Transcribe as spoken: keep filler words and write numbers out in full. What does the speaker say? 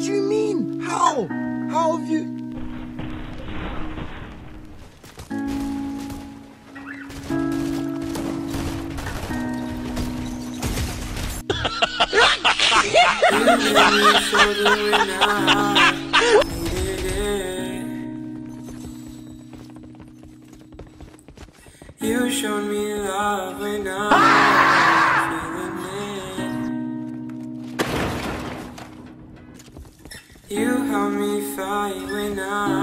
do you mean? How? How have you... You showed me love when I was feeling it. You helped me fight when I